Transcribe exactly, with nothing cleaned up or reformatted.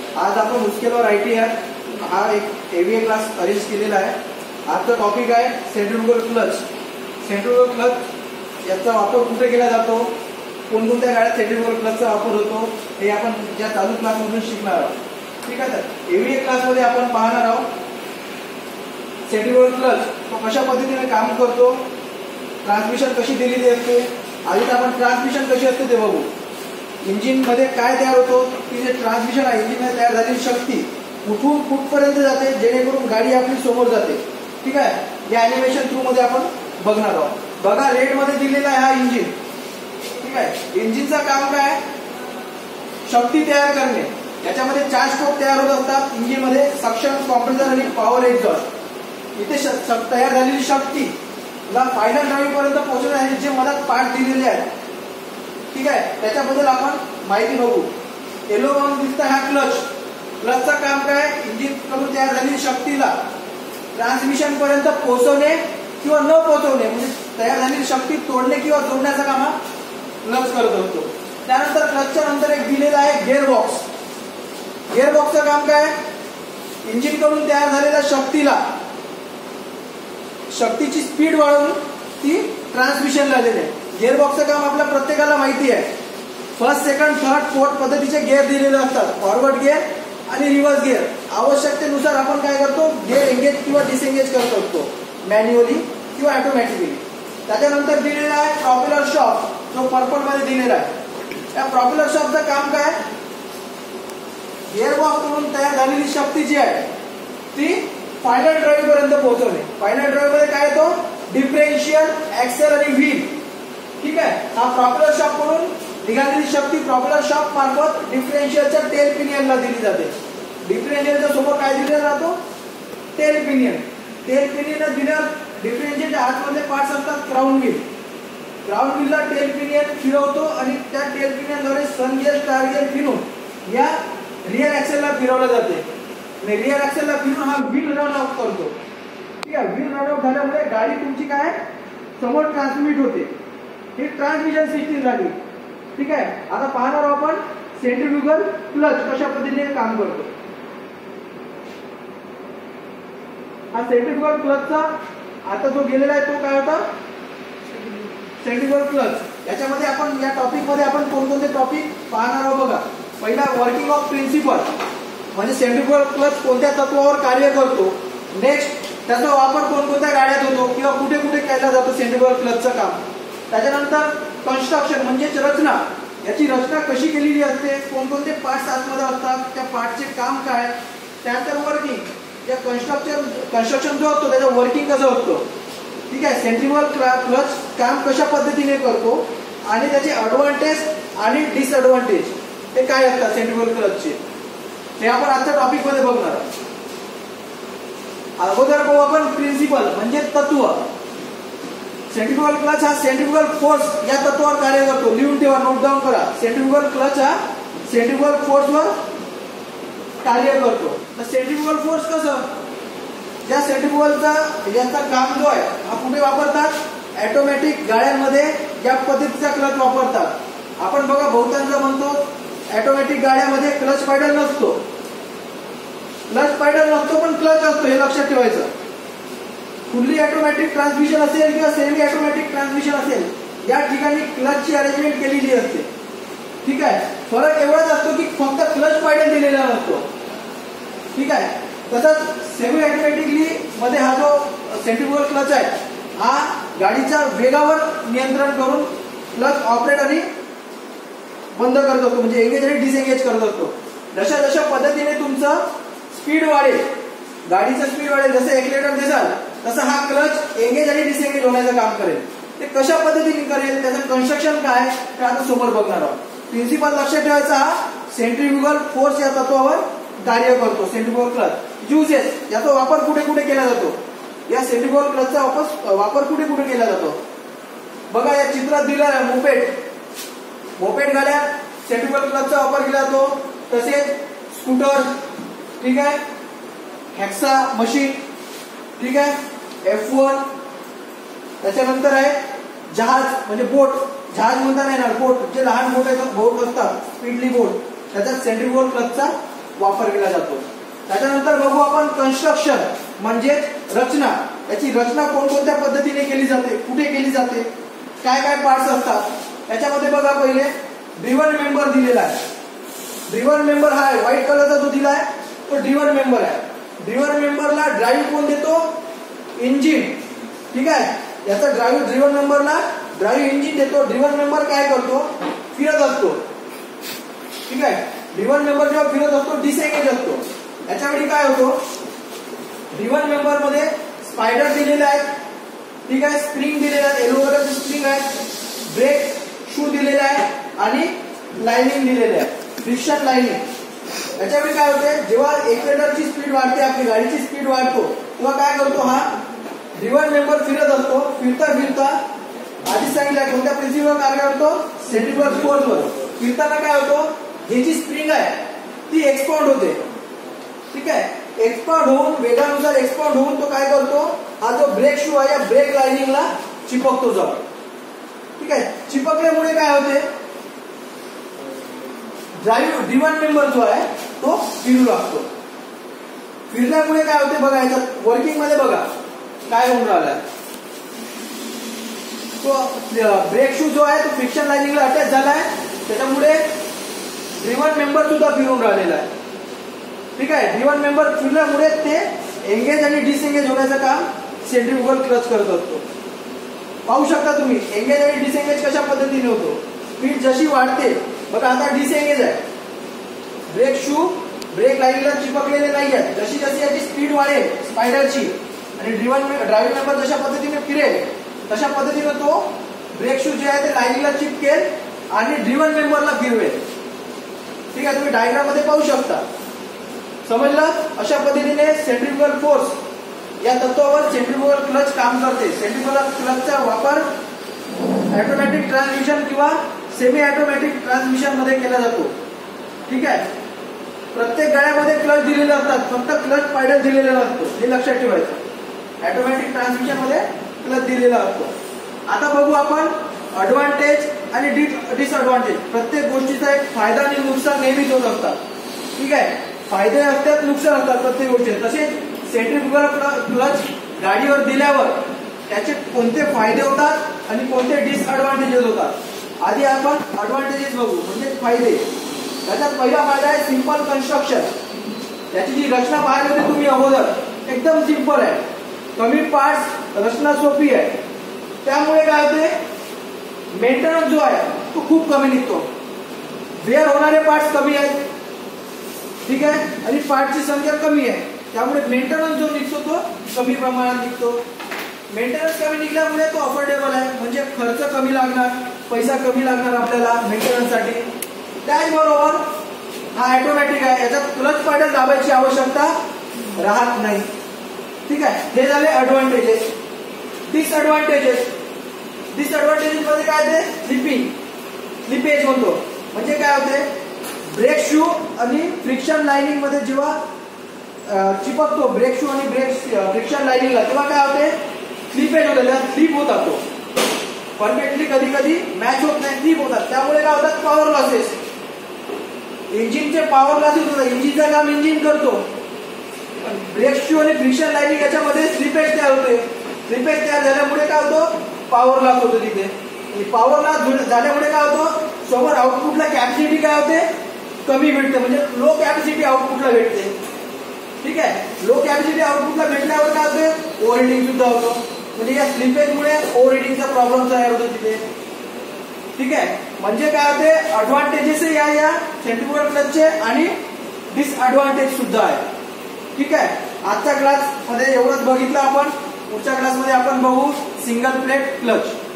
आज आपण मुश्किलवर I T आहे हा एक एव्हीए क्लास अरेंज केलेला आहे। आजचा टॉपिक आहे सेंट्रिफ्युगल क्लच। सेंट्रिफ्युगल क्लच याचा वापर कुठे केला जातो, कोणकोणत्या गाड्यात सेंट्रिफ्युगल क्लचचा वापर होतो हे आपण या चालू क्लासमधून शिकणार आहोत। ठीक आहे, तर एव्हीए क्लासमध्ये आपण पाहणार आहोत सेंट्रिफ्युगल क्लच तो कशा पद्धतीने काम करतो, ट्रान्समिशन कशी दिलेली असते। आधी आपण ट्रान्समिशन कशी असते ते बघू। इंजिन मध्ये काय तयार होतो की जे ट्रान्समिशन आहे, इंजिन मध्ये तयार झालेली शक्ती कुठून कुठपर्यंत जाते जेणेकरून गाडी आपली समोर जाते। ठीक आहे, या अॅनिमेशन थ्रू मध्ये आपण बघणार आहोत। बघा रेड मध्ये दिलेला आहे हा इंजिन। ठीक आहे, इंजिनचं काम काय, शक्ती तयार करणे। याच्यामध्ये चार स्ट्रोक तयार होत असतात इंजिन मध्ये, सक्शन, कॉम्प्रेसर आणि पॉवर एक्झॉस्ट। इथे तयार झालेली शक्ती ला फायनल ड्राईव्ह पर्यंत पोहोचवण्यासाठी जे मदत पार्ट दिलेले आहेत, ठीक आहे, त्याच्याबद्दल आपण माहिती बघू। येलो म्हणून दिसतं हा क्लच। क्लचचं काम काय, इंजिन कडून तयार झालेली शक्तीला ट्रान्समिशन पर्यंत पोहोचवणे किंवा न पोहोचवणे, म्हणजे तयार झालेली शक्ती तोडणे किंवा जोडण्याचं काम हा क्लच करत असतो। त्यानंतर क्लचच्या नंतर एक दिलेला आहे गिअर बॉक्स। गिअर बॉक्सचं काम काय, इंजिन कडून तयार झालेल्या शक्तीला शक्तीची स्पीड वाढवून ती ट्रान्समिशनला देणे। गिअर बॉक्सचं काम आपल्या प्रत्येकाला माहिती आहे। फर्स्ट, सेकंड, थर्ड, फोर्थ पद्धतीचे गिअर दिलेले असतात, फॉरवर्ड गिअर आणि रिव्हर्स गिअर। आवश्यकतेनुसार आपण काय करतो, गिअर एंगेज किंवा डिसएंगेज करत असतो, मॅन्युअली किंवा ऑटोमॅटिकली। त्याच्यानंतर दिलेला आहे प्रॉपेलर शॉफ्ट, जो पर्पल मध्ये दिलेला आहे। या प्रॉपेलर शॉफ्टचं काम काय, गिअर बॉक्स कडून तयार झालेली शक्ती जी आहे ती फायनल ड्राईव्ह पर्यंत पोहोचवणे। फायनल ड्राईव्ह मध्ये काय येतो, डिफरेन्शियल, ऍक्सेल आणि व्हील। ठीक आहे, हा प्रॉपेलर शॉफ्ट कडून निघालेली शक्ती प्रॉपेलर शॉफ्ट मार्फत डिफरेन्शियलच्या टेल पिनियनला दिली जाते। डिफरेन्शियलच्या सोबत काय दिलेला जातो, टेल पिनियन। टेल पिनियन दिल्यावर डिफरेन्शियलच्या आतमध्ये पार्ट्स असतात क्राउन व्हील। क्राउन व्हीलला टेल पिनियन फिरवतो आणि त्या टेल पिनियनद्वारे सन गिअर, स्टार गिअर फिरून या रिअर ऍक्सेलला फिरवलं जाते। रिअर ऍक्सेलला फिरून हा व्हील रन आउट करतो। ठीक आहे, व्हील रन आउट झाल्यामुळे गाडी तुमची काय समोर ट्रान्समिट होते। ही ट्रान्समिशन सिस्टीम झाली। ठीक आहे, आता पाहणार आहोत आपण सेंट्रिफ्युगल क्लच कशा पद्धतीने काम करतो। हा सेंट्रिफ्युगल क्लचचा आता जो गेलेला आहे तो काय होता, सेंट्रिफ्युगल क्लच। याच्यामध्ये आपण या टॉपिक मध्ये आपण कोणकोणते टॉपिक पाहणार आहोत बघा। पहिला, वर्किंग ऑफ प्रिन्सिपल, म्हणजे सेंट्रिफ्युगल क्लच कोणत्या तत्वावर कार्य करतो। नेक्स्ट, त्याचा वापर कोणकोणत्या गाड्यात होतो किंवा कुठे कुठे केला जातो सेंट्रिफ्युगल क्लचचं काम। त्याच्यानंतर कन्स्ट्रक्शन म्हणजेच रचना, याची रचना कशी केलेली असते, कोणकोणते पार्ट्स आतमध्ये असतात, त्या पार्टचे काम काय। त्यानंतर वर्किंग, या कन्स्ट्रक्शन कन्स्ट्रक्शन जो असतो त्याचं वर्किंग कसं असतं। ठीक आहे, सेंट्रिफ्युगल क्लच काम कशा पद्धतीने करतो आणि त्याचे ऍडव्हान्टेज आणि डिसएडव्हान्टेज ते काय असतात सेंट्रिफ्युगल क्लचचे, हे आपण आजच्या टॉपिक मध्ये बघणार आहोत। अगोदर बघू आपण प्रिन्सिपल म्हणजे तत्व। सेंट्रिफ्युगल क्लच हा सेंट्रिफ्युगल फोर्स या तत्वावर कार्य करतो। लिहून ठेवा, नोट डाऊन करा। सेंट्रिफ्युगल क्लच हा सेंट्रिफ्युगल फोर्सवर कार्य करतो। तर सेंट्रिफ्युगल फोर्स कसं, या सेंट्रिफ्युगलचा याचा काम जो आहे हा कुठे वापरतात, ऑटोमॅटिक गाड्यांमध्ये या पद्धतीचा क्लच वापरतात। आपण बघा बहुतांश म्हणतो ऑटोमॅटिक गाड्यामध्ये क्लच पेडल नसतो, क्लच पेडल नसतो पण क्लच असतो, हे लक्षात ठेवायचं। फुल्ली ऑटोमॅटिक ट्रान्समिशन असेल किंवा सेमी ऑटोमॅटिक ट्रान्समिशन असेल, या ठिकाणी क्लचची अरेंजमेंट केलेली असते। ठीक आहे, फरक एवढाच असतो की फक्त क्लच पेडल दिलेला नसतो। ठीक आहे, तसंच सेमी ऑटोमॅटिकली मध्ये हा जो सेंट्रिफ्युगल क्लच आहे हा गाडीच्या वेगावर नियंत्रण करून क्लच ऑपरेट आणि बंद करत असतो, म्हणजे एंगेज आणि डिसएंगेज करत असतो। जशा जशा पद्धतीने तुमचं स्पीड वाढेल, गाडीचं स्पीड वाढेल, जसं एक्सिलेटर देसाल तसं हा क्लच एंगेज आणि डिसएंगेज होण्याचं काम करेल। ते कशा पद्धतीने करेल, त्याचं कन्स्ट्रक्शन काय ते आता समोर बघणार आहोत। प्रिन्सिपल लक्षात ठेवायचा, हा सेंट्रिफ्युगल फोर्स या तत्वावर कार्य करतो सेंट्रिफ्युगल क्लच। युजेस, याचा वापर कुठे कुठे केला जातो, या सेंट्रिफ्युगल क्लचचा वापर वापर कुठे कुठे केला जातो बघा। या चित्रात दिलं आहे मोपेड, मोपेड गाड्या सेंट्रिफ्युगल क्लचचा वापर केला जातो। तसेच स्कूटर, ठीक आहे, हेक्सा मशीन, ठीक आहे, एफ वन, त्याच्यानंतर आहे जहाज म्हणजे बोट, जहाज म्हणता नाही येणार, बोट जे लहान बोट बोट असतात स्पीडली बोट, त्याच्यात सेंट्रिफ्युगल क्लचचा वापर केला जातो. त्याच्यानंतर बघू आपण कन्स्ट्रक्शन म्हणजेच रचना. याची रचना कोणकोणत्या पद्धतीने केली जाते, कुठे केली जाते, काय काय पार्ट्स असतात. याच्यामध्ये बघा पहिले ड्रिव्हन मेंबर दिलेला आहे. ड्रिव्हन मेंबर हा आहे व्हाईट कलरचा जो दिला आहे तो ड्रिव्हन मेंबर आहे. ड्रिव्हन मेंबरला ड्राईव्ह कोण देतो, इंजिन. ठीक आहे, याचा ड्राईव्ह ड्रिव्हन मेंबरला ड्राईव्ह इंजिन देतो. ड्रिव्हन मेंबर काय करतो, फिरत असतो. ठीक आहे, ड्रिव्हन मेंबर जेव्हा फिरत असतो डिसएंगेज असतो. याच्यावेळी काय होतो, ड्रिव्हन मेंबर मध्ये स्पायडर दिलेले आहेत. ठीक आहे, स्प्रिंग दिलेले आहेत, येलो कलरचे स्प्रिंग आहेत, ब्रेक शू दिलेले आहे आणि लाइनिंग दिलेले आहे, फ्रिक्शन लाइनिंग. याच्यावेळी काय होते, जेव्हा एक्सेलरेटरची स्पीड वाढते, आपली गाडीची स्पीड वाढतो, तेव्हा काय करतो हा ड्रिव्हन मेंबर फिरत असतो. फिरता फिरता आधी सांगितलं कोणत्या प्रिन्सिपलवर कार्य करतो, सेंट्रिफ्युगल फोर्सवर. फिरताना काय होतो, ही जी स्प्रिंग आहे ती एक्सपाउंड होते. ठीक आहे, एक्सपाउंड होऊन वेगानुसार एक्सपाउंड होऊन तो काय करतो, हा जो ब्रेक शू आहे या ब्रेक लाइनिंगला चिपकतो जाऊन. ठीक आहे, चिपकल्यामुळे काय होते, ड्राईव्ह ड्रिव्हन मेंबर जो आहे तो फिरू लागतो. फिरल्यामुळे काय होते बघा, याच्यात वर्किंग मध्ये बघा काय होऊन राहिलाय. तो ब्रेक शू जो आहे तो फ्रिक्शन लाइनिंगला अटॅच झालाय, त्याच्यामुळे ड्रिव्हन मेंबर सुद्धा फिरून राहिलेला आहे. ठीक आहे, ड्रिव्हन मेंबर फिरल्यामुळे ते एंगेज आणि डिसएंगेज होण्याचं काम सेंट्रिफ्युगल क्लच करत असतो. पाहू शकता तुम्ही एंगेज आणि डिसएंगेज कशा पद्धतीने होतो. स्पीड जशी वाढते बघा, आता डिसएंगेज आहे, ब्रेक शू ब्रेक लाईनला चिपकलेले नाही आहेत. जशी जशी याची स्पीड वाढेल स्पायडरची आणि ड्रिव्हन ड्रायव्हिंग मेंबर जशा पद्धतीने फिरेल तशा पद्धतीने तो ब्रेक शू जे आहे ते लाईनला चिपकेल आणि ड्रिव्हन मेंबरला फिरवेल. ठीक आहे, तुम्ही डायग्राम मध्ये पाहू शकता. समजलं, अशा पद्धतीने सेंट्रिफ्युगल फोर्स या तत्वावर सेंट्रिफ्युगल क्लच काम करते. सेंट्रिफ्युगल क्लचचा वापर ऑटोमॅटिक ट्रान्समिशन किंवा सेमी ऑटोमॅटिक ट्रान्समिशन मध्ये केला जातो. ठीक आहे, प्रत्येक गाड्यामध्ये क्लच दिलेले असतात, फक्त क्लच पायडल दिलेला नसतो, हे लक्षात ठेवायचं. ऑटोमॅटिक ट्रान्समिशन मध्ये क्लच दिलेला असतो. आता बघू आपण ऍडव्हान्टेज आणि डिसएडव्हान्टेज. प्रत्येक गोष्टीचा एक फायदा आणि नुकसान नेहमीच होत असतात. ठीक आहे, फायदे असतात, नुकसान असतात प्रत्येक गोष्टीचे. तसेच सेंट्रिफ्युगल क्लच गाडीवर दिल्यावर त्याचे कोणते फायदे होतात आणि कोणते डिसएडव्हान्टेजेस होतात. आधी आपण ऍडव्हान्टेजेस बघू, म्हणजे फायदे. त्याच्यात पहिला फायदा आहे सिंपल कन्स्ट्रक्शन. त्याची जी रचना पाहिली होती तुम्ही अगोदर, एकदम सिंपल आहे, कमी पार्ट्स, रचना सोपी आहे. त्यामुळे काय होते, मेंटेनन्स जो आहे तो खूप कमी निघतो. वेअर होणारे पार्ट्स कमी आहेत. ठीक आहे, आणि पार्टची संख्या कमी आहे, त्यामुळे मेंटेनन्स जो निघतो तो कमी प्रमाणात निघतो. मेंटेनन्स कमी निघल्यामुळे तो अफोर्डेबल आहे, म्हणजे खर्च कमी लागणार, पैसा कमी लागणार आपल्याला मेंटेनन्ससाठी. त्याचबरोबर हा ऑटोमॅटिक आहे, याच्यात क्लच पॅडल दाबायची आवश्यकता राहत नाही. ठीक आहे, हे झाले ऍडव्हान्टेजेस. डिसएडव्हान्टेजेस डिसएडव्हान्टेजेस मध्ये काय ते स्लिपिंग स्लिपेज म्हणतो. म्हणजे काय होते, ब्रेक शू आणि फ्रिक्शन लाइनिंग मध्ये जेव्हा चिपकतो ब्रेक शू आणि ब्रेक फ्रिक्शन लाइनिंगला, तेव्हा काय होते, स्लिपेज होतं, त्याला स्लिप होतात. तो परफेक्टली कधी कधी मॅच होत नाही, स्लिप होतात. त्यामुळे काय होतात, पॉवर लॉसेस. इंजिनचे पॉवर लॉसेस होतात. इंजिनचं काम इंजिन करतो, ब्रेक शू आणि फ्रिक्शन लाइनिंग याच्यामध्ये स्लिपेज तयार होते. स्लिपेज तयार झाल्यामुळे काय होतं, पॉवर लॉस होतो तिथे. पॉवर लॉस झाल्यामुळे काय होतं, समोर आउटपुटला कॅपॅसिटी काय होते, कमी भेटते, म्हणजे लो कॅपॅसिटी आउटपुटला भेटते. ठीक आहे, लो कॅपॅसिटी आउटपुटला भेटल्यावर काय होते, ओव्हरहीटिंग सुद्धा होतो. म्हणजे या स्लिपेजमुळे ओव्हरहीटिंगचा प्रॉब्लेम तयार होतो तिथे. ठीक आहे, म्हणजे काय होते, ऍडव्हान्टेजेस या या सेंट्रिफ्युगल क्लचचे आणि डिसएडव्हान्टेज सुद्धा आहे. ठीक आहे, आजच्या क्लास मध्ये एवढंच बघितलं आपण. पुढच्या क्लासमध्ये आपण बघू सिंगल प्लेट क्लच.